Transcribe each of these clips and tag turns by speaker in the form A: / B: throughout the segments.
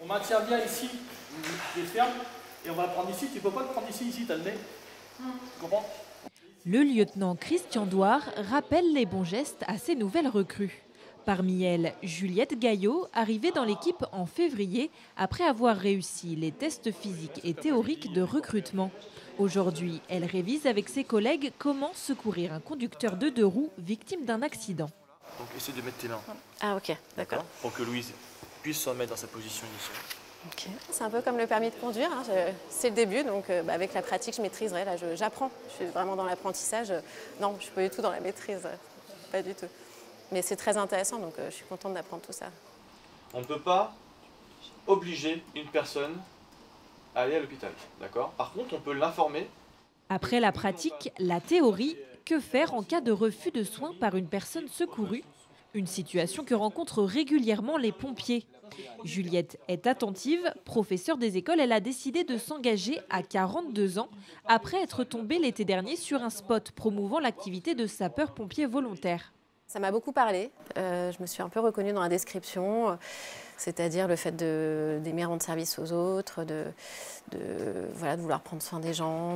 A: On maintient bien ici les fermes et on va prendre ici. Tu peux pas le prendre ici, tu as le nez. Tu comprends?
B: Le lieutenant Christian Douard rappelle les bons gestes à ses nouvelles recrues. Parmi elles, Juliette Gaillot, arrivée dans l'équipe en février après avoir réussi les tests physiques et théoriques de recrutement. Aujourd'hui, elle révise avec ses collègues comment secourir un conducteur de 2 roues victime d'un accident.
A: Donc essaie de mettre tes mains.
C: Ah ok, d'accord.
A: Pour que Louise puisse se remettre dans sa position initiale.
C: Okay. C'est un peu comme le permis de conduire, hein. C'est le début, donc avec la pratique je maîtriserai. Là j'apprends, je suis vraiment dans l'apprentissage. Non, je ne suis pas du tout dans la maîtrise, pas du tout. Mais c'est très intéressant, donc je suis contente d'apprendre tout ça.
A: On ne peut pas obliger une personne à aller à l'hôpital, d'accord? Par contre, on peut l'informer.
B: Après la pratique, la théorie, que faire en cas de refus de soins par une personne secourue? Une situation que rencontrent régulièrement les pompiers. Juliette est attentive, professeure des écoles, elle a décidé de s'engager à 42 ans après être tombée l'été dernier sur un spot promouvant l'activité de sapeur-pompier volontaire.
C: Ça m'a beaucoup parlé, je me suis un peu reconnue dans la description, c'est-à-dire le fait d'aimer rendre service aux autres, voilà, de vouloir prendre soin des gens,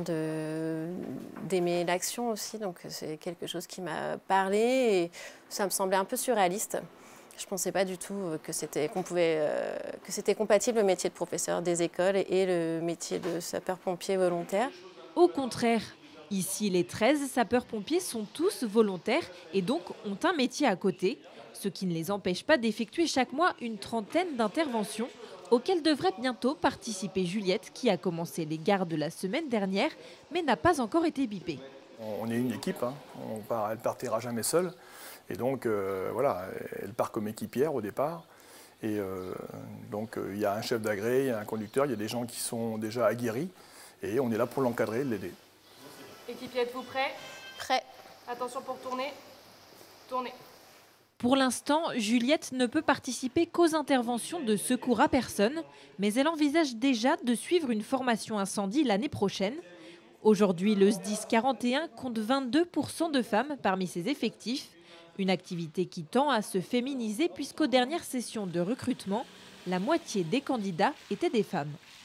C: d'aimer l'action aussi, donc c'est quelque chose qui m'a parlé et ça me semblait un peu surréaliste. Je ne pensais pas du tout que c'était compatible le métier de professeur des écoles et le métier de sapeur-pompier volontaire.
B: Au contraire, ici les 13 sapeurs-pompiers sont tous volontaires et donc ont un métier à côté, ce qui ne les empêche pas d'effectuer chaque mois une trentaine d'interventions auxquelles devrait bientôt participer Juliette qui a commencé les gardes la semaine dernière mais n'a pas encore été bipée.
D: On est une équipe, hein. Elle ne partira jamais seule. Et donc, voilà, elle part comme équipière au départ. Et donc, il y a un chef d'agré, il y a un conducteur, il y a des gens qui sont déjà aguerris. Et on est là pour l'encadrer, l'aider.
E: Équipier, êtes-vous prêt?
C: Prêt.
E: Attention pour tourner. Tournez.
B: Pour l'instant, Juliette ne peut participer qu'aux interventions de secours à personne, mais elle envisage déjà de suivre une formation incendie l'année prochaine. Aujourd'hui, le SDIS 41 compte 22% de femmes parmi ses effectifs. Une activité qui tend à se féminiser puisqu'aux dernières sessions de recrutement, la moitié des candidats étaient des femmes.